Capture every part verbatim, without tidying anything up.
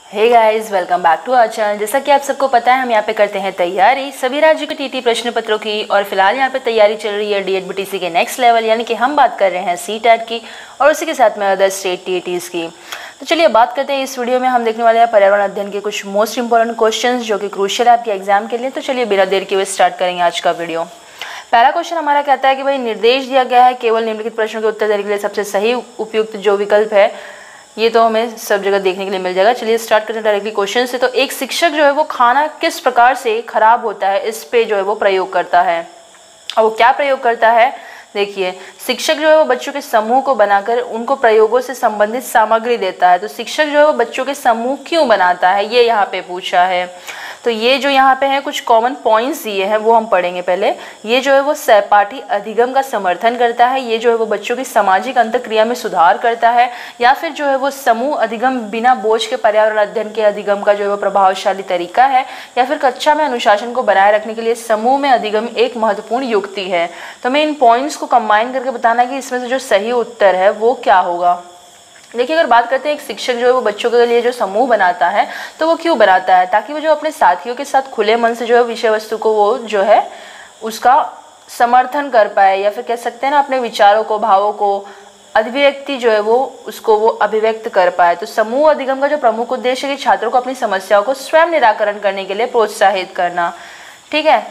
Hey guys, welcome back to our channel. जैसा कि आप सबको पता है, हम यहाँ पे करते हैं तैयारी सभी राज्यों के टीटी प्रश्न पत्रों की। और फिलहाल यहाँ पे तैयारी चल रही है डीएड बीटीसी के नेक्स्ट लेवल, यानी कि हम बात कर रहे हैं सी टेट की और उसी के साथ में अदर स्टेट टीईटीज़ की। तो चलिए बात करते हैं। इस वीडियो में हम देखने वाले हैं पर्यावरण अध्ययन के कुछ मोस्ट इंपॉर्टेंट क्वेश्चन जो कि क्रूशियल है आपके एग्जाम के लिए। तो चलिए बिना देर के हुए स्टार्ट करेंगे आज का वीडियो। पहला क्वेश्चन हमारा कहता है कि भाई निर्देश दिया गया है, केवल निम्नलिखित प्रश्नों के उत्तर देने के लिए सबसे सही उपयुक्त जो विकल्प है, ये तो हमें सब जगह देखने के लिए मिल जाएगा। चलिए स्टार्ट करते हैं डायरेक्टली क्वेश्चन से। तो एक शिक्षक जो है वो खाना किस प्रकार से खराब होता है इस पे जो है वो प्रयोग करता है। और वो क्या प्रयोग करता है, देखिए शिक्षक जो है वो बच्चों के समूह को बनाकर उनको प्रयोगों से संबंधित सामग्री देता है। तो शिक्षक जो है वो बच्चों के समूह क्यों बनाता है, ये यहाँ पे पूछा है। तो ये जो यहाँ पे है कुछ कॉमन पॉइंट्स दिए हैं वो हम पढ़ेंगे पहले। ये जो है वो सहपाठी अधिगम का समर्थन करता है, ये जो है वो बच्चों की सामाजिक अंतःक्रिया में सुधार करता है, या फिर जो है वो समूह अधिगम बिना बोझ के पर्यावरण अध्ययन के अधिगम का जो है वो प्रभावशाली तरीका है, या फिर कक्षा में अनुशासन को बनाए रखने के लिए समूह में अधिगम एक महत्वपूर्ण युक्ति है। तो हमें इन पॉइंट्स को कंबाइन करके बताना है कि इसमें से जो सही उत्तर है वो क्या होगा। देखिए अगर बात करते हैं एक शिक्षक जो है वो बच्चों के लिए जो समूह बनाता है, तो वो क्यों बनाता है, ताकि वो जो अपने साथियों के साथ खुले मन से जो है विषय वस्तु को वो जो है उसका समर्थन कर पाए, या फिर कह सकते हैं ना अपने विचारों को, भावों को, अभिव्यक्ति जो है वो उसको वो अभिव्यक्त कर पाए। तो समूह अधिगम का जो प्रमुख उद्देश्य है कि छात्रों को अपनी समस्याओं को स्वयं निराकरण करने के लिए प्रोत्साहित करना, ठीक है।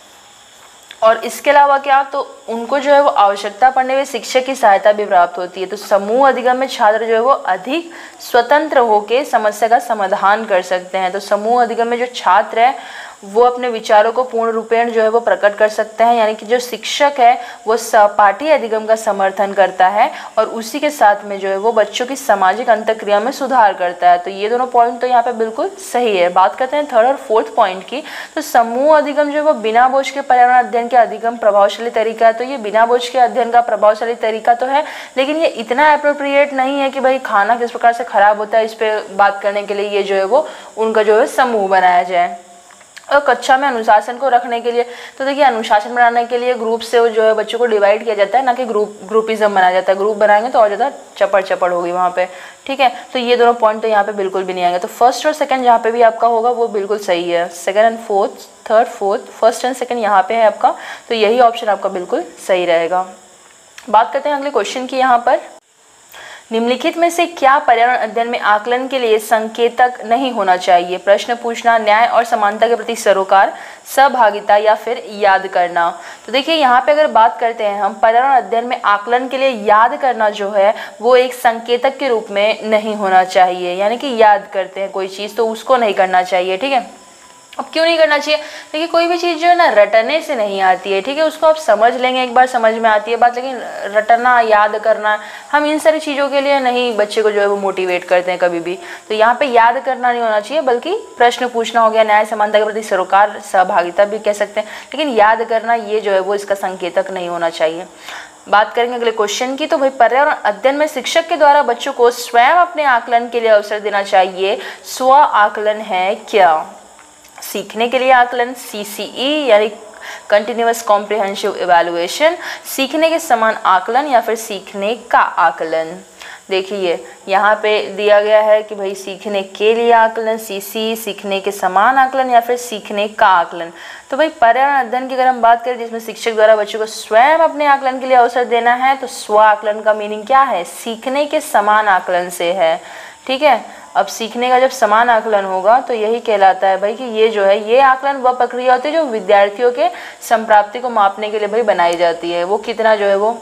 और इसके अलावा क्या, तो उनको जो है वो आवश्यकता पड़ने में शिक्षक की सहायता भी प्राप्त होती है। तो समूह अधिगम में छात्र जो है वो अधिक स्वतंत्र होकर समस्या का समाधान कर सकते हैं। तो समूह अधिगम में जो छात्र है वो अपने विचारों को पूर्ण रूपेण जो है वो प्रकट कर सकते हैं, यानी कि जो शिक्षक है वो सहपाठी अधिगम का समर्थन करता है और उसी के साथ में जो है वो बच्चों की सामाजिक अंतःक्रिया में सुधार करता है। तो ये दोनों पॉइंट तो यहाँ पे बिल्कुल सही है। बात करते हैं थर्ड और फोर्थ पॉइंट की। तो समूह अधिगम जो है वो बिना बोझ के पर्यावरण अध्ययन के अधिगम प्रभावशाली तरीका है। तो ये बिना बोझ के अध्ययन का प्रभावशाली तरीका तो है, लेकिन ये इतना अप्रोप्रिएट नहीं है कि भाई खाना किस प्रकार से खराब होता है इस पर बात करने के लिए ये जो है वो उनका जो है समूह बनाया जाए। और कक्षा में अनुशासन को रखने के लिए, तो देखिए अनुशासन बनाने के लिए ग्रुप से जो है बच्चों को डिवाइड किया जाता है, ना कि ग्रुप ग्रुपिज्म बनाया जाता है। ग्रुप बनाएंगे तो और ज़्यादा चपड़ चपड़ होगी वहाँ पे, ठीक है। तो ये दोनों पॉइंट तो यहाँ पे बिल्कुल भी नहीं आएंगे। तो फर्स्ट और सेकंड जहाँ पे भी आपका होगा वो बिल्कुल सही है। Second and fourth, third fourth, first and second यहाँ पे है आपका, तो यही ऑप्शन आपका बिल्कुल सही रहेगा। बात करते हैं अगले क्वेश्चन की। यहाँ पर निम्नलिखित में से क्या पर्यावरण अध्ययन में आकलन के लिए संकेतक नहीं होना चाहिए। प्रश्न पूछना, न्याय और समानता के प्रति सरोकार, सहभागिता, या फिर याद करना। तो देखिए यहाँ पे अगर बात करते हैं हम पर्यावरण अध्ययन में आकलन के लिए याद करना जो है वो एक संकेतक के रूप में नहीं होना चाहिए, यानी कि याद करते हैं कोई चीज़ तो उसको नहीं करना चाहिए, ठीक है। अब क्यों नहीं करना चाहिए, देखिए कोई भी चीज़ जो है ना रटने से नहीं आती है, ठीक है। उसको आप समझ लेंगे, एक बार समझ में आती है बात, लेकिन रटना, याद करना, हम इन सारी चीज़ों के लिए नहीं बच्चे को जो है वो मोटिवेट करते हैं कभी भी। तो यहाँ पे याद करना नहीं होना चाहिए, बल्कि प्रश्न पूछना हो गया, न्याय समानता के प्रति सरोकार, सहभागिता भी कह सकते हैं, लेकिन याद करना ये जो है वो इसका संकेतक नहीं होना चाहिए। बात करेंगे अगले क्वेश्चन की। तो भाई पर्यावरण अध्ययन में शिक्षक के द्वारा बच्चों को स्वयं अपने आकलन के लिए अवसर देना चाहिए। स्व आकलन है क्या? सीखने के लिए आकलन, सीसीई यानी कंटिन्यूअस कॉम्प्रिहेंसिव इवैल्यूएशन, सीखने के समान आकलन, या फिर सीखने का आकलन। देखिए यहाँ पे दिया गया है कि भाई सीखने के लिए आकलन, सीसी, सीखने के समान आकलन, या फिर सीखने का आकलन। तो भाई पर्यावरण अध्ययन की अगर हम बात करें जिसमें शिक्षक द्वारा बच्चों को स्वयं अपने आकलन के लिए अवसर देना है, तो स्व आकलन का मीनिंग क्या है? सीखने के समान आकलन से है, ठीक है। अब सीखने का जब समान आकलन होगा तो यही कहलाता है भाई कि ये जो है ये आकलन वह प्रक्रिया होती है जो विद्यार्थियों के संप्राप्ति को मापने के लिए भाई बनाई जाती है। वो कितना जो है वो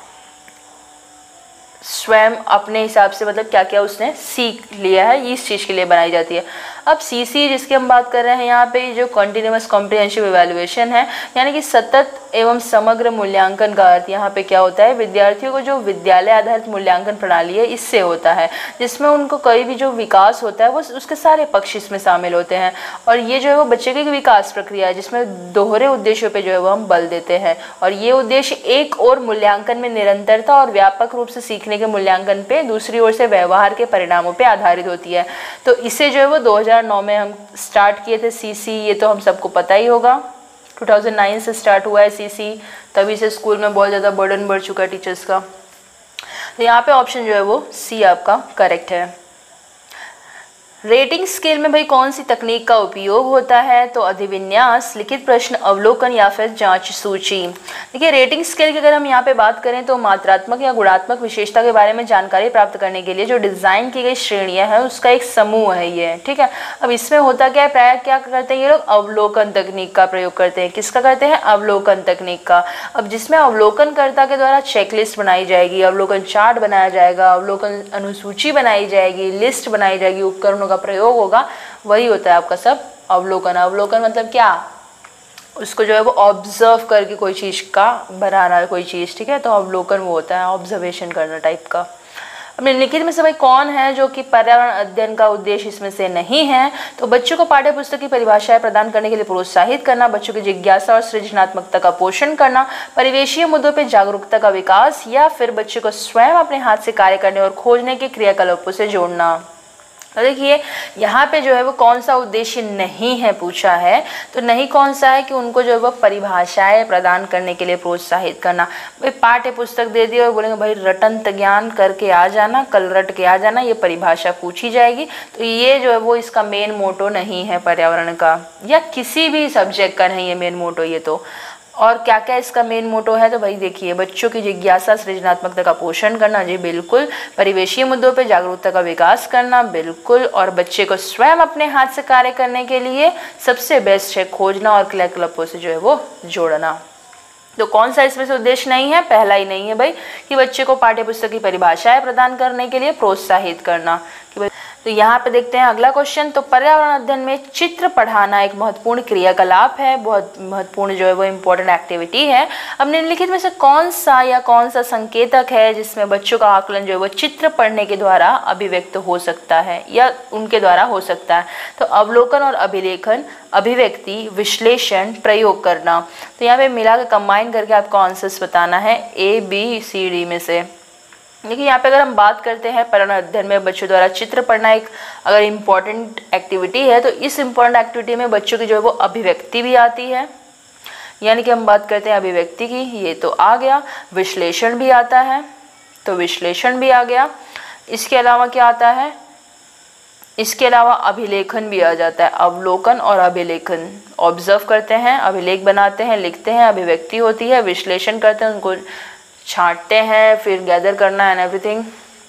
स्वयं अपने हिसाब से मतलब क्या क्या उसने सीख लिया है, इस चीज़ के लिए बनाई जाती है। अब सीसी जिसकी हम बात कर रहे हैं यहाँ पे जो कंटिन्यूअस कॉम्प्रिहेंसिव इवैल्यूएशन है, यानी कि सतत एवं समग्र मूल्यांकन का अर्थ यहाँ पे क्या होता है, विद्यार्थियों को जो विद्यालय आधारित मूल्यांकन प्रणाली है इससे होता है, जिसमें उनको कोई भी जो विकास होता है वो उसके सारे पक्ष इसमें शामिल होते हैं। और ये जो है वो बच्चे की विकास प्रक्रिया है जिसमें दोहरे उद्देश्यों पे जो है वो हम बल देते हैं। और ये उद्देश्य एक और मूल्यांकन में निरंतरता और व्यापक रूप से सीखने के मूल्यांकन पे, दूसरी ओर से व्यवहार के परिणामों पे आधारित होती है। तो इसे जो है वो दो हज़ार नौ में हम स्टार्ट किए थे सीसी, ये तो हम सबको पता ही होगा। दो हज़ार नौ से स्टार्ट हुआ है सीसी, तभी से स्कूल में बहुत ज़्यादा बर्डन बढ़ चुका है टीचर्स का। तो यहाँ पे ऑप्शन जो है वो सी आपका करेक्ट है। रेटिंग स्केल में भाई कौन सी तकनीक का उपयोग होता है? तो अधिविन्यास, लिखित प्रश्न, अवलोकन या फिर जांच सूची। देखिए रेटिंग स्केल की अगर हम यहाँ पे बात करें तो मात्रात्मक या गुणात्मक विशेषता के बारे में जानकारी प्राप्त करने के लिए जो डिजाइन की गई श्रेणियां हैं उसका एक समूह है ये, ठीक है। अब इसमें होता क्या है, प्राय क्या करते हैं ये लोग, अवलोकन तकनीक का प्रयोग करते हैं। किसका करते हैं? अवलोकन तकनीक का। अब जिसमें अवलोकनकर्ता के द्वारा चेकलिस्ट बनाई जाएगी, अवलोकन चार्ट बनाया जाएगा, अवलोकन अनुसूची बनाई जाएगी, लिस्ट बनाई जाएगी, उपकरणों का प्रयोग होगा, वही होता है आपका सब अवलोकन। अवलोकन मतलब क्या? उसको जो है वो ऑब्जर्व करके कोई चीज़ का बनाना, कोई चीज़, ठीक है। तो अवलोकन वो होता है ऑब्जर्वेशन करना टाइप का। अब निम्नलिखित में से भाई कौन है जो कि पर्यावरण अध्ययन का उद्देश्य इसमें से नहीं है? तो बच्चों को पाठ्य पुस्तक की परिभाषाएं प्रदान करने के लिए प्रोत्साहित करना, बच्चों की जिज्ञासा और सृजनात्मकता का पोषण करना, परिवेशीय मुद्दों पर जागरूकता का विकास, या फिर बच्चों को स्वयं अपने हाथ से कार्य करने और खोजने के क्रियाकलापों से जोड़ना। तो देखिए यहाँ पे जो है वो कौन सा उद्देश्य नहीं है पूछा है, तो नहीं कौन सा है कि उनको जो है वो परिभाषाएं प्रदान करने के लिए प्रोत्साहित करना। भाई पाठ्य पुस्तक दे दी और बोलेंगे भाई रटंत ज्ञान करके आ जाना, कल रट के आ जाना, ये परिभाषा पूछी जाएगी, तो ये जो है वो इसका मेन मोटो नहीं है पर्यावरण का, या किसी भी सब्जेक्ट का नहीं है मेन मोटो ये तो। और क्या क्या इसका मेन मोटो है? तो भाई देखिए बच्चों की जिज्ञासा सृजनात्मकता का पोषण करना, जी बिल्कुल, परिवेशीय मुद्दों पे जागरूकता का विकास करना, बिल्कुल, और बच्चे को स्वयं अपने हाथ से कार्य करने के लिए सबसे बेस्ट है खोजना और क्रियाकलापों से जो है वो जोड़ना। तो कौन सा इसमें से उद्देश्य नहीं है? पहला ही नहीं है भाई, कि बच्चे को पाठ्य पुस्तक की परिभाषाएं प्रदान करने के लिए प्रोत्साहित करना। कि तो यहाँ पे देखते हैं अगला क्वेश्चन। तो पर्यावरण अध्ययन में चित्र पढ़ाना एक महत्वपूर्ण क्रियाकलाप है, बहुत महत्वपूर्ण जो है वो इम्पोर्टेंट एक्टिविटी है। अब निम्नलिखित में से कौन सा या कौन सा संकेतक है जिसमें बच्चों का आकलन जो है वो चित्र पढ़ने के द्वारा अभिव्यक्त हो सकता है या उनके द्वारा हो सकता है? तो अवलोकन और अभिलेखन, अभिव्यक्ति, विश्लेषण, प्रयोग करना। तो यहाँ पे मिला के कंबाइन करके आपको आंसर्स बताना है ए बी सी डी में से। देखिए यहाँ पे अगर हम बात करते हैं पर्यावरण अध्ययन में बच्चों द्वारा चित्र पढ़ना एक अगर इम्पॉर्टेंट एक्टिविटी है, तो इस इम्पॉर्टेंट एक्टिविटी में बच्चों की जो है वो अभिव्यक्ति भी आती है, यानी कि हम बात करते हैं अभिव्यक्ति की, ये तो आ गया। विश्लेषण भी आता है, तो विश्लेषण भी आ गया। इसके अलावा क्या आता है? इसके अलावा अभिलेखन भी आ जाता है। अवलोकन और अभिलेखन, ऑब्जर्व करते हैं, अभिलेख बनाते हैं, लिखते हैं, अभिव्यक्ति होती है, विश्लेषण करते हैं, उनको छांटते हैं, फिर गैदर करना एंड एवरीथिंग,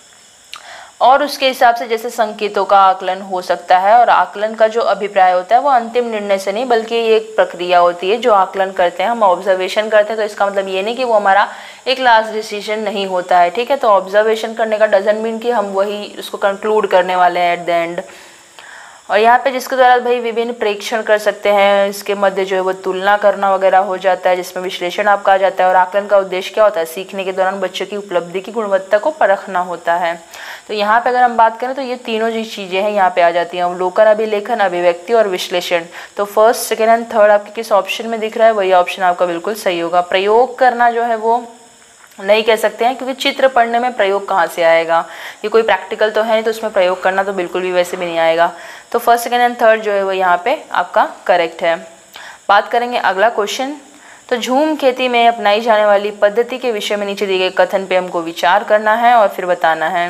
और उसके हिसाब से जैसे संकेतों का आकलन हो सकता है। और आकलन का जो अभिप्राय होता है वो अंतिम निर्णय से नहीं, बल्कि ये एक प्रक्रिया होती है जो आकलन करते हैं हम, ऑब्जर्वेशन करते हैं। तो इसका मतलब ये नहीं कि वो हमारा एक लास्ट डिसीजन नहीं होता है, ठीक है। तो ऑब्जर्वेशन करने का डजंट मीन कि हम वही उसको कंक्लूड करने वाले हैं एट द एंड। और यहाँ पे जिसके द्वारा भाई विभिन्न प्रेक्षण कर सकते हैं, इसके मध्य जो है वो तुलना करना वगैरह हो जाता है, जिसमें विश्लेषण आपका आ जाता है। और आकलन का उद्देश्य क्या होता है? सीखने के दौरान बच्चों की उपलब्धि की गुणवत्ता को परखना होता है। तो यहाँ पे अगर हम बात करें तो ये तीनों जी चीज़ें हैं यहाँ पे आ जाती हैं, अवलोकन, अभिलेखन, अभिव्यक्ति और विश्लेषण। तो फर्स्ट, सेकेंड एंड थर्ड आपके किस ऑप्शन में दिख रहा है? वही ऑप्शन आपका बिल्कुल सही होगा। प्रयोग करना जो है वो नहीं कह सकते हैं, क्योंकि चित्र पढ़ने में प्रयोग कहाँ से आएगा? ये कोई प्रैक्टिकल तो है नहीं, तो उसमें प्रयोग करना तो बिल्कुल भी वैसे भी नहीं आएगा। तो फर्स्ट, सेकेंड एंड थर्ड जो है वो यहाँ पे आपका करेक्ट है। बात करेंगे अगला क्वेश्चन। तो झूम खेती में अपनाई जाने वाली पद्धति के विषय में नीचे दिए गए कथन पे हमको विचार करना है और फिर बताना है।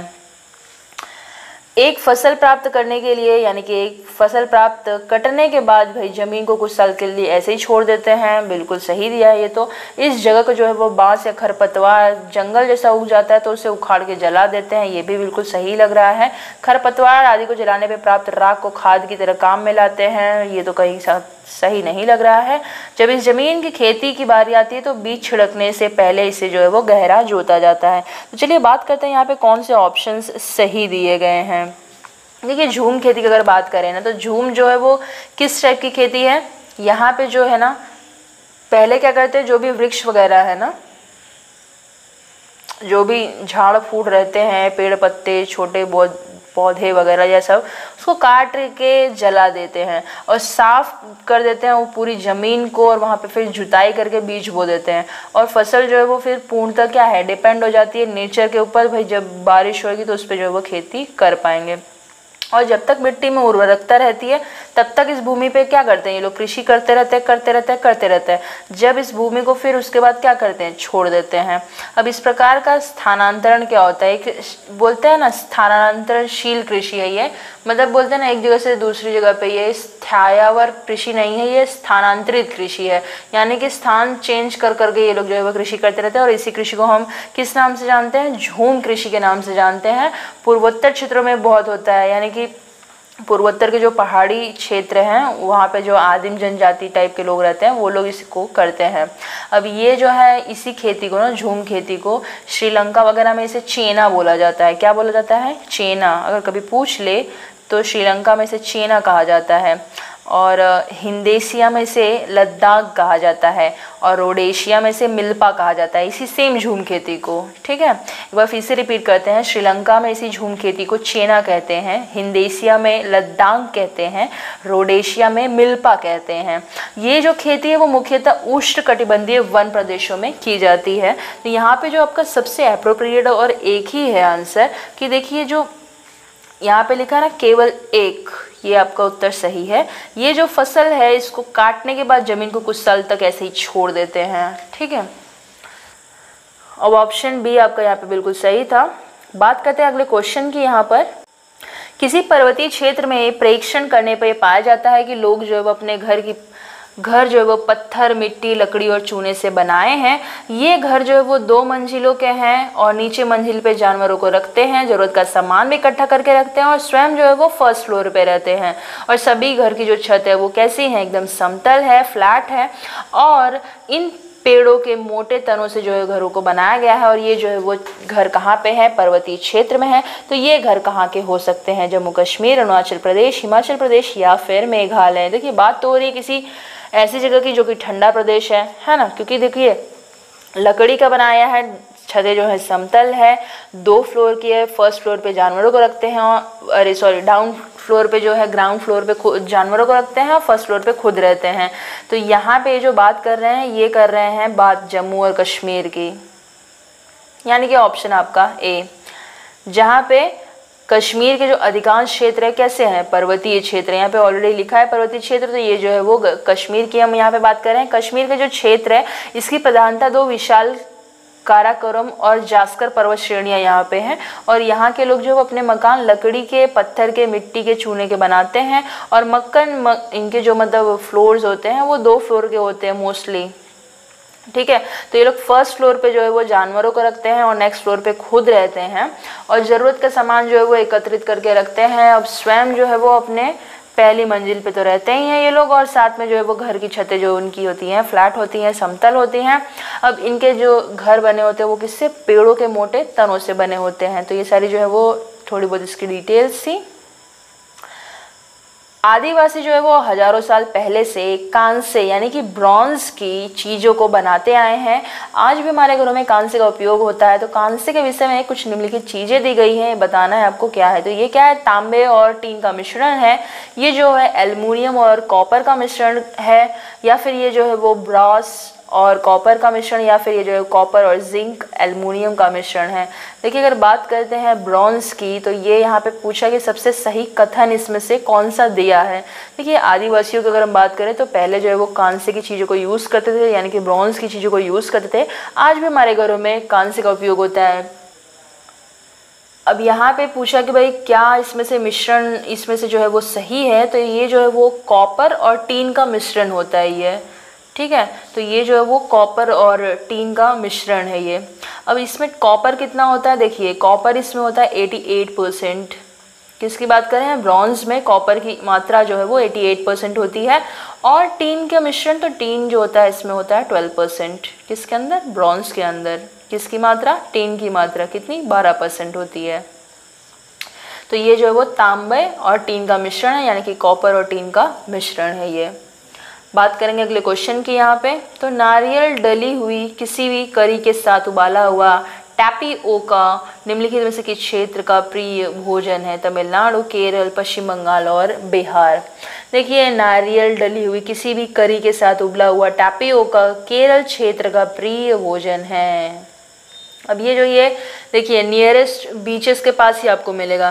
एक फसल प्राप्त करने के लिए, यानी कि एक फसल प्राप्त कटने के बाद भाई जमीन को कुछ साल के लिए ऐसे ही छोड़ देते हैं, बिल्कुल सही दिया है ये तो। इस जगह को जो है वो बांस या खरपतवार जंगल जैसा उग जाता है तो उसे उखाड़ के जला देते हैं, ये भी बिल्कुल सही लग रहा है। खरपतवार आदि को जलाने पे प्राप्त राख को खाद की तरह काम में लाते हैं, ये तो कहीं सही नहीं लग रहा है। जब इस जमीन की खेती की बारी आती है तो बीज छिड़कने से पहले इसे जो है वो गहरा जोता जाता है। तो चलिए बात करते हैं यहाँ पे कौन से ऑप्शंस सही दिए गए हैं। देखिए झूम खेती की अगर बात करें ना, तो झूम जो है वो किस टाइप की खेती है? यहाँ पे जो है ना, पहले क्या करते हैं, जो भी वृक्ष वगैरह है ना, जो भी झाड़ फूट रहते हैं, पेड़ पत्ते, छोटे बहुत पौधे वगैरह या सब, उसको काट के जला देते हैं और साफ कर देते हैं वो पूरी ज़मीन को, और वहाँ पे फिर जुताई करके बीज बो देते हैं। और फसल जो है वो फिर पूर्णतः क्या है, डिपेंड हो जाती है नेचर के ऊपर। भाई जब बारिश होगी तो उस पर जो है वो खेती कर पाएंगे। और जब तक मिट्टी में उर्वरकता रहती है तब तक इस भूमि पे क्या करते हैं ये लोग, कृषि करते रहते हैं करते रहते हैं करते रहते हैं। जब इस भूमि को फिर उसके बाद क्या करते हैं, छोड़ देते हैं। अब इस प्रकार का स्थानांतरण क्या होता है, एक बोलते हैं ना स्थानांतरणशील कृषि है ये, मतलब बोलते हैं ना एक जगह से दूसरी जगह पे, ये स्थायीवर कृषि नहीं है, ये स्थानांतरित कृषि है, यानी कि स्थान चेंज कर करके ये लोग जो है वो कृषि करते रहते हैं। और इसी कृषि को हम किस नाम से जानते हैं, झूम कृषि के नाम से जानते हैं। पूर्वोत्तर क्षेत्रों में बहुत होता है, यानी कि पूर्वोत्तर के जो पहाड़ी क्षेत्र हैं वहाँ पे जो आदिम जनजाति टाइप के लोग रहते हैं वो लोग इसको करते हैं। अब ये जो है इसी खेती को ना, झूम खेती को श्रीलंका वगैरह में इसे चेना बोला जाता है। क्या बोला जाता है, चेना। अगर कभी पूछ ले तो श्रीलंका में इसे चेना कहा जाता है, और हिंदेशिया में इसे लद्दाख कहा जाता है, और रोडेशिया में इसे मिल्पा कहा जाता है, इसी सेम झूम खेती को। ठीक है, एक बार फिर से रिपीट करते हैं। श्रीलंका में इसी झूम खेती को चेना कहते हैं, हिंदेशिया में लद्दाख कहते हैं, रोडेशिया में मिल्पा कहते हैं। ये जो खेती है वो मुख्यतः उष्णकटिबंधीय वन प्रदेशों में की जाती है। तो यहाँ पे जो आपका सबसे एप्रोप्रिएट और एक ही है आंसर कि देखिए जो यहाँ पे लिखा है ना केवल एक, ये आपका उत्तर सही है। ये जो फसल है इसको काटने के बाद जमीन को कुछ साल तक ऐसे ही छोड़ देते हैं। ठीक है, अब ऑप्शन बी आपका यहाँ पे बिल्कुल सही था। बात करते हैं अगले क्वेश्चन की। यहाँ पर किसी पर्वतीय क्षेत्र में प्रेक्षण करने पर पाया जाता है कि लोग जो है वो अपने घर की घर जो है वो पत्थर, मिट्टी, लकड़ी और चूने से बनाए हैं। ये घर जो है वो दो मंजिलों के हैं और नीचे मंजिल पे जानवरों को रखते हैं, ज़रूरत का सामान भी इकट्ठा करके रखते हैं, और स्वयं जो है वो फर्स्ट फ्लोर पे रहते हैं। और सभी घर की जो छत है वो कैसी है, एकदम समतल है, फ्लैट है, और इन पेड़ों के मोटे तनों से जो है घरों को बनाया गया है। और ये जो है वो घर कहाँ पे है, पर्वतीय क्षेत्र में है। तो ये घर कहाँ के हो सकते हैं, जम्मू कश्मीर, अरुणाचल प्रदेश, हिमाचल प्रदेश या फिर मेघालय। देखिए बात तो हो रही है किसी ऐसी जगह की जो कि ठंडा प्रदेश है, है ना, क्योंकि देखिए लकड़ी का बनाया है, छतें जो है समतल है, दो फ्लोर की है, फर्स्ट फ्लोर पे जानवरों को रखते हैं, अरे सॉरी डाउन फ्लोर पे जो है ग्राउंड फ्लोर पे खुद जानवरों को रखते हैं और फर्स्ट फ्लोर पे खुद रहते हैं। तो यहाँ पे जो बात कर रहे हैं ये कर रहे हैं बात जम्मू और कश्मीर की, यानी कि ऑप्शन आपका ए, जहाँ पे कश्मीर के जो अधिकांश क्षेत्र है कैसे हैं, पर्वतीय क्षेत्र। यहाँ पे ऑलरेडी लिखा है पर्वतीय क्षेत्र, तो ये जो है वो कश्मीर की हम यहाँ पे बात कर रहे हैं। कश्मीर के जो क्षेत्र है इसकी प्रधानता दो विशाल काराकोरम और जास्कर पर्वत श्रेणियाँ यहाँ पे हैं, और यहाँ के लोग जो अपने मकान लकड़ी के, पत्थर के, मिट्टी के, चूने के बनाते हैं। और मक्कन म, इनके जो मतलब फ्लोर्स होते हैं वो दो फ्लोर के होते हैं मोस्टली। ठीक है, तो ये लोग फर्स्ट फ्लोर पे जो है वो जानवरों को रखते हैं और नेक्स्ट फ्लोर पे खुद रहते हैं, और ज़रूरत का सामान जो है वो एकत्रित करके रखते हैं। अब स्वयं जो है वो अपने पहली मंजिल पे तो रहते ही हैं ये लोग, और साथ में जो है वो घर की छतें जो उनकी होती हैं फ्लैट होती हैं, समतल होती हैं। अब इनके जो घर बने होते हैं वो किससे, पेड़ों के मोटे तनों से बने होते हैं। तो ये सारी जो है वो थोड़ी बहुत इसकी डिटेल्स थी। आदिवासी जो है वो हजारों साल पहले से कांसे यानी कि ब्रॉन्ज की चीज़ों को बनाते आए हैं। आज भी हमारे घरों में कांसे का उपयोग होता है। तो कांसे के विषय में कुछ निम्नलिखित चीज़ें दी गई हैं, बताना है आपको क्या है। तो ये क्या है, तांबे और टीन का मिश्रण है, ये जो है एल्युमिनियम और कॉपर का मिश्रण है, या फिर ये जो है वो ब्रॉस और कॉपर का मिश्रण, या फिर ये जो है कॉपर और जिंक एल्युमिनियम का मिश्रण है। देखिए अगर बात करते हैं ब्रॉन्ज की, तो ये यहाँ पे पूछा कि सबसे सही कथन इसमें से कौन सा दिया है। देखिए आदिवासियों की अगर हम बात करें तो पहले जो है वो कांसे की चीज़ों को यूज़ करते थे, यानी कि ब्रॉन्ज की चीज़ों को यूज़ करते थे। आज भी हमारे घरों में कांसे का उपयोग होता है। अब यहाँ पे पूछा कि भाई क्या इसमें से मिश्रण इसमें से जो है वो सही है, तो ये जो है वो कॉपर और टीन का मिश्रण होता है ये। ठीक है, तो ये जो है वो कॉपर और टीन का मिश्रण है ये। अब इसमें कॉपर कितना होता है, देखिए कॉपर इसमें होता है अठासी परसेंट। किसकी बात करें हैं, ब्रॉन्ज में कॉपर की मात्रा जो है वो अठासी परसेंट होती है। और टीन का मिश्रण, तो टीन जो होता है इसमें होता है बारह परसेंट। किसके अंदर, ब्रॉन्ज के अंदर। किसकी मात्रा, टीन की मात्रा कितनी, बारह परसेंट होती है। तो ये जो है वो तांबे और टीन का मिश्रण है, यानी कि कॉपर और टीन का मिश्रण है ये। बात करेंगे अगले क्वेश्चन की यहाँ पे। तो नारियल डली हुई किसी भी करी के साथ उबाला हुआ टैपियोका निम्नलिखित में से किस क्षेत्र का प्रिय भोजन है, तमिलनाडु, केरल, पश्चिम बंगाल और बिहार। देखिए नारियल डली हुई किसी भी करी के साथ उबला हुआ टैपियोका केरल क्षेत्र का प्रिय भोजन है। अब ये जो ये देखिए नियरेस्ट बीचेस के पास ही आपको मिलेगा।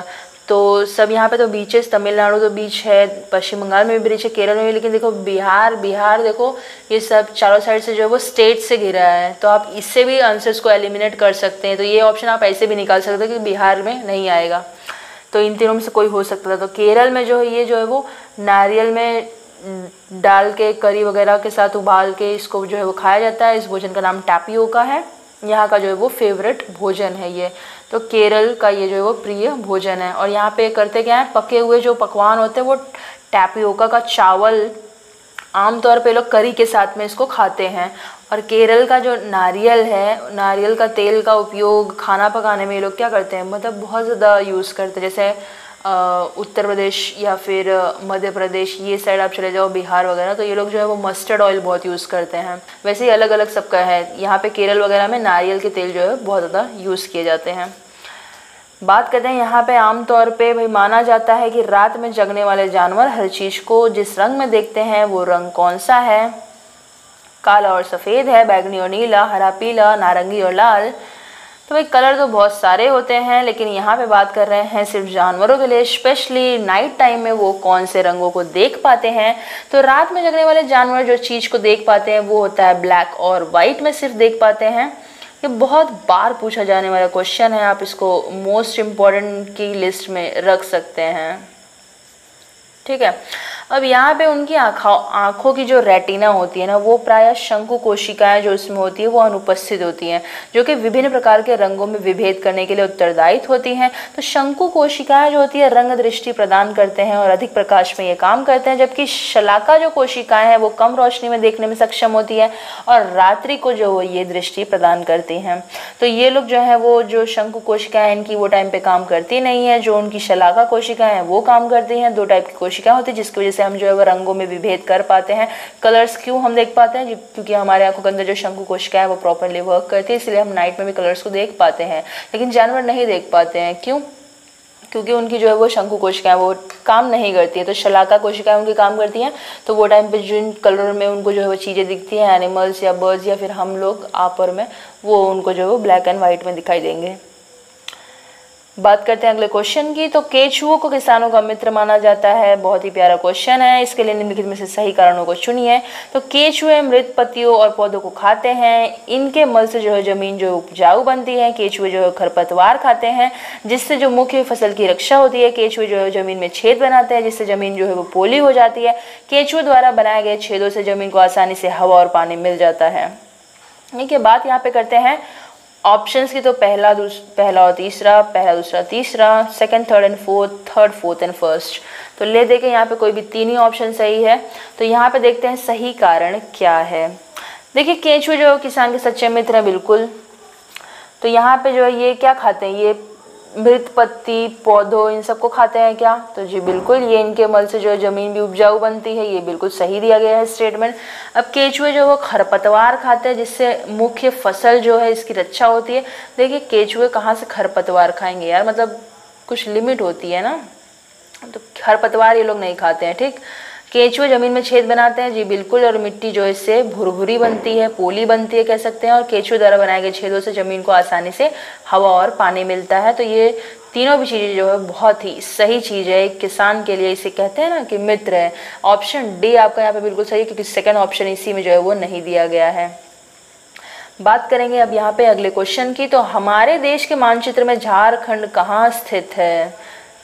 तो सब यहाँ पे तो बीचेस, तमिलनाडु तो बीच है, पश्चिम बंगाल में भी बीच है, केरल में भी, लेकिन देखो बिहार बिहार देखो ये सब चारों साइड से जो है वो स्टेट से घिरा है, तो आप इससे भी आंसर्स को एलिमिनेट कर सकते हैं। तो ये ऑप्शन आप ऐसे भी निकाल सकते हैं कि बिहार में नहीं आएगा, तो इन तीनों में से कोई हो सकता था। तो केरल में जो है ये जो है वो नारियल में डाल के करी वगैरह के साथ उबाल के इसको जो है वो खाया जाता है। इस भोजन का नाम टैपियोका है, यहाँ का जो है वो फेवरेट भोजन है ये। तो केरल का ये जो है वो प्रिय भोजन है। और यहाँ पे करते क्या है, पके हुए जो पकवान होते हैं वो टैपियोका का चावल आमतौर पे लोग करी के साथ में इसको खाते हैं। और केरल का जो नारियल है, नारियल का तेल का उपयोग खाना पकाने में ये लोग क्या करते हैं, मतलब बहुत ज़्यादा यूज़ करते हैं। जैसे उत्तर प्रदेश या फिर मध्य प्रदेश ये साइड आप चले जाओ, बिहार वगैरह, तो ये लोग जो है वो मस्टर्ड ऑयल बहुत यूज़ करते हैं। वैसे ही अलग अलग सबका है, यहाँ पे केरल वगैरह में नारियल के तेल जो है बहुत ज़्यादा यूज़ किए जाते हैं। बात करते हैं यहाँ पे आमतौर पे भाई माना जाता है कि रात में जगने वाले जानवर हर चीज़ को जिस रंग में देखते हैं वो रंग कौन सा है। काला और सफ़ेद है, बैगनी और नीला, हरा पीला, नारंगी और लाल। तो भाई कलर तो बहुत सारे होते हैं, लेकिन यहाँ पे बात कर रहे हैं सिर्फ जानवरों के लिए, स्पेशली नाइट टाइम में वो कौन से रंगों को देख पाते हैं। तो रात में जगने वाले जानवर जो चीज़ को देख पाते हैं वो होता है ब्लैक और वाइट में सिर्फ देख पाते हैं। ये बहुत बार पूछा जाने वाला क्वेश्चन है, आप इसको मोस्ट इम्पॉर्टेंट की लिस्ट में रख सकते हैं, ठीक है। अब यहाँ पे उनकी आँखों आँखों की जो रेटिना होती है ना, वो प्रायः शंकु कोशिकाएं जो इसमें होती है वो अनुपस्थित होती हैं, जो कि विभिन्न प्रकार के रंगों में विभेद करने के लिए उत्तरदायित्व होती हैं। तो शंकु कोशिकाएं जो होती है रंग दृष्टि प्रदान करते हैं और अधिक प्रकाश में ये काम करते हैं, जबकि शलाका जो कोशिकाएं हैं वो कम रोशनी में देखने में सक्षम होती है और रात्रि को जो वो ये दृष्टि प्रदान करती हैं। तो ये लोग जो है वो जो शंकु कोशिकाएं इनकी वो टाइम पे काम करती नहीं है, जो उनकी शलाका कोशिकाएं हैं वो काम करती हैं। दो टाइप की कोशिकाएं होती है जिसकी वजह से हम जो है वो रंगों में विभेद कर पाते हैं। कलर्स क्यों हम देख पाते हैं, क्योंकि हमारे आंखों के अंदर जो शंकु कोशिका है वो प्रॉपरली वर्क करती है, इसलिए हम नाइट में भी कलर्स को देख पाते हैं। लेकिन जानवर नहीं देख पाते हैं, क्यों? क्योंकि उनकी जो है वो शंकु कोशिकाएं वो काम नहीं करती है। तो शलाका कोशिकाएं उनकी काम करती हैं, तो वो टाइम पे जिन कलर में उनको जो है वो चीज़ें दिखती हैं, एनिमल्स या बर्ड्स या फिर हम लोग आपस में, वो उनको जो है वो ब्लैक एंड वाइट में दिखाई देंगे। बात करते हैं अगले क्वेश्चन की। तो केचुओं को किसानों का मित्र माना जाता है। बहुत ही प्यारा क्वेश्चन है, इसके लिए निम्नलिखित में से सही कारणों को चुनिए। तो केचुए मृत पत्तियों और पौधों को खाते हैं, इनके मल से जो है जमीन जो उपजाऊ बनती है। केचुए जो है खरपतवार खाते हैं, जिससे जो मुख्य फसल की रक्षा होती है। केचुए जो है जमीन में छेद बनाते हैं, जिससे जमीन जो है वो पोली हो जाती है। केचुए द्वारा बनाए गए छेदों से जमीन को आसानी से हवा और पानी मिल जाता है। ठीक है, बात यहाँ पे करते हैं ऑप्शंस की। तो पहला दूस पहला और तीसरा, पहला दूसरा तीसरा, second third and fourth, third fourth and first. तो ले देखे यहाँ पे कोई भी तीन ही ऑप्शन सही है। तो यहाँ पे देखते हैं सही कारण क्या है। देखिए केंचुए जो किसान के सच्चे मित्र हैं, बिल्कुल। तो यहाँ पे जो है ये क्या खाते हैं, ये मृत पत्ती पौधों इन सबको खाते हैं क्या? तो जी बिल्कुल, ये इनके मल से जो है ज़मीन भी उपजाऊ बनती है, ये बिल्कुल सही दिया गया है स्टेटमेंट। अब केचुए जो वो खरपतवार खाते हैं, जिससे मुख्य फसल जो है इसकी रक्षा होती है। देखिए केचुए कहाँ से खरपतवार खाएंगे यार, मतलब कुछ लिमिट होती है ना। तो खरपतवार ये लोग नहीं खाते हैं, ठीक। केंचुए जमीन में छेद बनाते हैं, जी बिल्कुल, और मिट्टी जो इससे भुरभुरी बनती है, पोली बनती है कह सकते हैं। और केंचुए द्वारा बनाए गए छेदों से जमीन को आसानी से हवा और पानी मिलता है। तो ये तीनों भी चीज़ें जो है बहुत ही सही चीज़ है एक किसान के लिए, इसे कहते हैं ना कि मित्र है। ऑप्शन डी आपका यहाँ पे बिल्कुल सही है, क्योंकि सेकेंड ऑप्शन इसी में जो है वो नहीं दिया गया है। बात करेंगे अब यहाँ पे अगले क्वेश्चन की। तो हमारे देश के मानचित्र में झारखंड कहाँ स्थित है?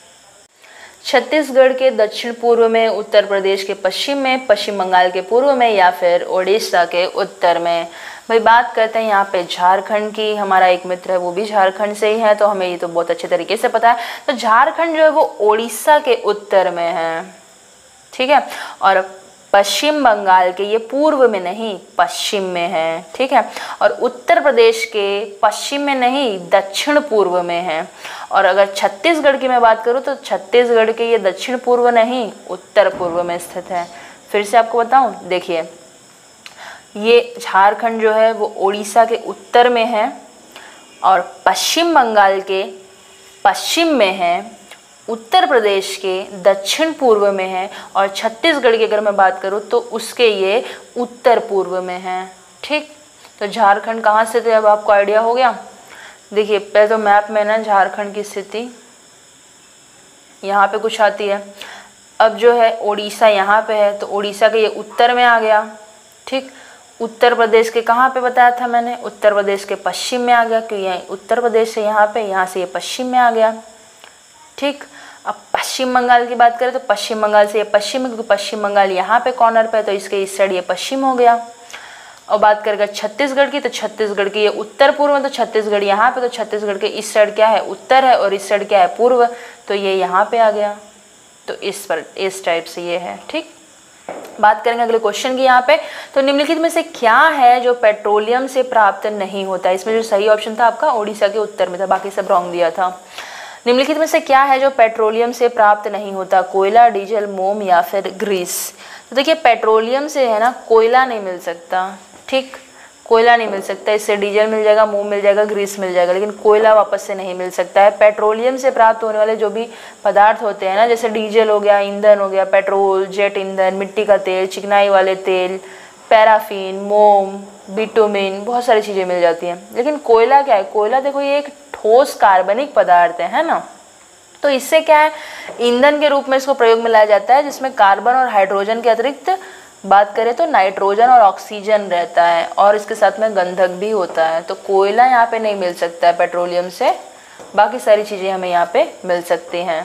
छत्तीसगढ़ के दक्षिण पूर्व में, उत्तर प्रदेश के पश्चिम में, पश्चिम बंगाल के पूर्व में, या फिर ओडिशा के उत्तर में। भाई बात करते हैं यहाँ पे झारखंड की। हमारा एक मित्र है वो भी झारखंड से ही है, तो हमें ये तो बहुत अच्छे तरीके से पता है। तो झारखंड जो है वो ओडिशा के उत्तर में है, ठीक है। और पश्चिम बंगाल के, ये पूर्व में नहीं पश्चिम में है, ठीक है। और उत्तर प्रदेश के पश्चिम में नहीं दक्षिण पूर्व में है। और अगर छत्तीसगढ़ की मैं बात करूँ तो छत्तीसगढ़ के ये दक्षिण पूर्व नहीं उत्तर पूर्व में स्थित है। फिर से आपको बताऊं, देखिए ये झारखंड जो है वो ओडिशा के उत्तर में है और पश्चिम बंगाल के पश्चिम में है, उत्तर प्रदेश के दक्षिण पूर्व में है, और छत्तीसगढ़ की अगर मैं बात करूँ तो उसके ये उत्तर पूर्व में है, ठीक। तो झारखंड कहाँ से थे, अब आपको आइडिया हो गया। देखिए पहले तो मैप में ना झारखंड की स्थिति, यहाँ पे कुछ आती है। अब जो है उड़ीसा यहाँ पे है, तो उड़ीसा के ये उत्तर में आ गया। ठीक, उत्तर प्रदेश के कहाँ पे बताया था मैंने, उत्तर प्रदेश के पश्चिम में आ गया, क्योंकि यहाँ उत्तर प्रदेश से यहाँ पे, यहाँ से ये पश्चिम में आ गया। ठीक, अब पश्चिम बंगाल की बात करें तो पश्चिम बंगाल से ये पश्चिम में, क्योंकि पश्चिम बंगाल यहाँ पे कॉर्नर पे है, तो इसके इस साइड ये पश्चिम हो गया। और बात करेगा छत्तीसगढ़ की, तो छत्तीसगढ़ की ये उत्तर पूर्व में, तो छत्तीसगढ़ यहाँ पे, तो छत्तीसगढ़ के इस साइड क्या है, उत्तर है, और इस साइड क्या है, पूर्व, तो ये यहाँ पे आ गया। तो इस पर इस टाइप से ये है। ठीक, बात करेंगे अगले क्वेश्चन की यहाँ पे, तो निम्नलिखित में से क्या है जो पेट्रोलियम से प्राप्त नहीं होता है। इसमें जो सही ऑप्शन था आपका उड़ीसा के उत्तर में था, बाकी सब रॉन्ग दिया था। निम्नलिखित में से क्या है जो पेट्रोलियम से प्राप्त नहीं होता, कोयला, डीजल, मोम या फिर ग्रीस। तो देखिए पेट्रोलियम से है ना कोयला नहीं मिल सकता। ठीक, कोयला नहीं मिल सकता, इससे डीजल मिल जाएगा, मोम मिल जाएगा, ग्रीस मिल जाएगा, लेकिन कोयला वापस से नहीं मिल सकता है। पेट्रोलियम से प्राप्त होने वाले जो भी पदार्थ होते हैं ना, जैसे डीजल हो गया, ईंधन हो गया, पेट्रोल, जेट ईंधन, मिट्टी का तेल, चिकनाई वाले तेल, पैराफिन, मोम, बिटुमिन, बहुत सारी चीज़ें मिल जाती हैं। लेकिन कोयला क्या है, कोयला देखो ये एक ठोस कार्बनिक पदार्थ है, है ना। तो इससे क्या है, ईंधन के रूप में इसको प्रयोग में लाया जाता है, जिसमें कार्बन और हाइड्रोजन के अतिरिक्त बात करें तो नाइट्रोजन और ऑक्सीजन रहता है, और इसके साथ में गंधक भी होता है। तो कोयला यहाँ पे नहीं मिल सकता है पेट्रोलियम से, बाकी सारी चीज़ें हमें यहाँ पे मिल सकती हैं।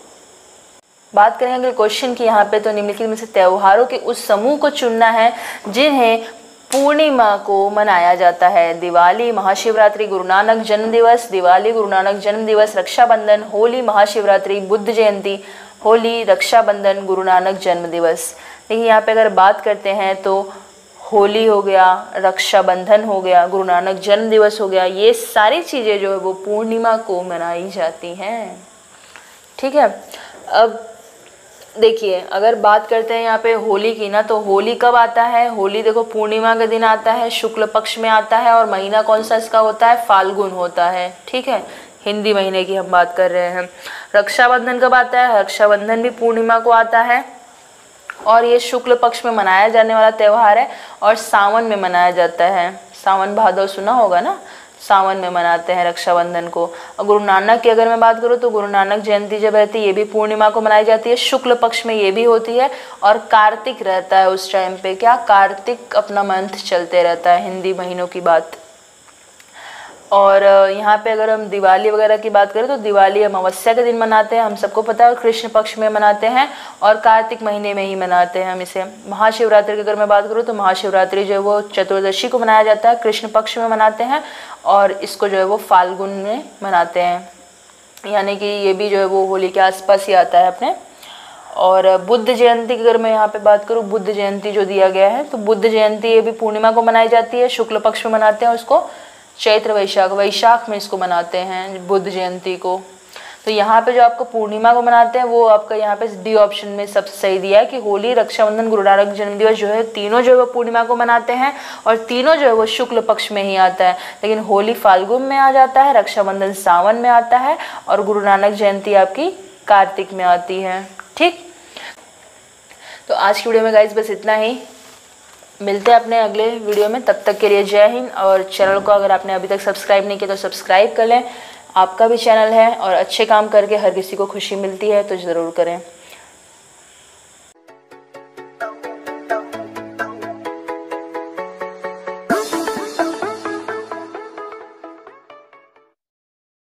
बात करेंगे अगले क्वेश्चन की यहाँ पे, तो निम्नलिखित में से त्योहारों के उस समूह को चुनना है जिन्हें पूर्णिमा को मनाया जाता है। दिवाली, महाशिवरात्रि, गुरु नानक जन्म दिवस, दिवाली, गुरु नानक जन्म दिवस, रक्षाबंधन, होली, महाशिवरात्रि, बुद्ध जयंती, होली, रक्षाबंधन, गुरु नानक जन्म दिवस। देखिए यहाँ पे अगर बात करते हैं तो होली हो गया, रक्षाबंधन हो गया, गुरु नानक जन्म दिवस हो गया, ये सारी चीज़ें जो है वो पूर्णिमा को मनाई जाती हैं। ठीक है, अब देखिए अगर बात करते हैं यहाँ पे होली की ना, तो होली कब आता है, होली देखो पूर्णिमा के दिन आता है, शुक्ल पक्ष में आता है, और महीना कौन सा इसका होता है, फाल्गुन होता है। ठीक है, हिंदी महीने की हम बात कर रहे हैं। रक्षाबंधन कब आता है, रक्षाबंधन भी पूर्णिमा को आता है, और ये शुक्ल पक्ष में मनाया जाने वाला त्यौहार है, और सावन में मनाया जाता है। सावन भादव सुना होगा ना, सावन में मनाते हैं रक्षाबंधन को। और गुरु नानक की अगर मैं बात करूँ तो गुरु नानक जयंती जब रहती है ये भी पूर्णिमा को मनाई जाती है, शुक्ल पक्ष में ये भी होती है, और कार्तिक रहता है उस टाइम पे, क्या कार्तिक अपना मंथ चलते रहता है, हिंदी महीनों की बात। और यहाँ पे अगर हम दिवाली वगैरह की बात करें तो दिवाली अमावस्या के दिन मनाते हैं, हम सबको पता है, और कृष्ण पक्ष में मनाते हैं, और कार्तिक महीने में ही मनाते हैं हम इसे। महाशिवरात्रि की अगर मैं बात करूँ तो महाशिवरात्रि जो है वो चतुर्दशी को मनाया जाता है, कृष्ण पक्ष में मनाते हैं, और इसको जो है वो फाल्गुन में मनाते हैं, यानी कि ये भी जो है वो होली के आसपास ही आता है अपने। और बुद्ध जयंती की अगर मैं यहाँ पे बात करूँ, बुद्ध जयंती जो दिया गया है, तो बुद्ध जयंती ये भी पूर्णिमा को मनाई जाती है, शुक्ल पक्ष में मनाते हैं, उसको चैत्र वैशाख वैशाख में इसको मनाते हैं बुद्ध जयंती को। तो यहाँ पे जो आपको पूर्णिमा को मनाते हैं वो आपका यहाँ पे डी ऑप्शन में सबसे सही दिया है कि होली, रक्षाबंधन, गुरु नानक जन्म दिवस जो है तीनों जो है वो पूर्णिमा को मनाते हैं, और तीनों जो है वो शुक्ल पक्ष में ही आता है। लेकिन होली फाल्गुन में आ जाता है, रक्षाबंधन सावन में आता है, और गुरु नानक जयंती आपकी कार्तिक में आती है। ठीक, तो आज की वीडियो में गाइस बस इतना ही, मिलते हैं अपने अगले वीडियो में, तब तक के लिए जय हिंद। और चैनल को अगर आपने अभी तक सब्सक्राइब नहीं किया तो सब्सक्राइब कर लें, आपका भी चैनल है, और अच्छे काम करके हर किसी को खुशी मिलती है, तो ज़रूर करें।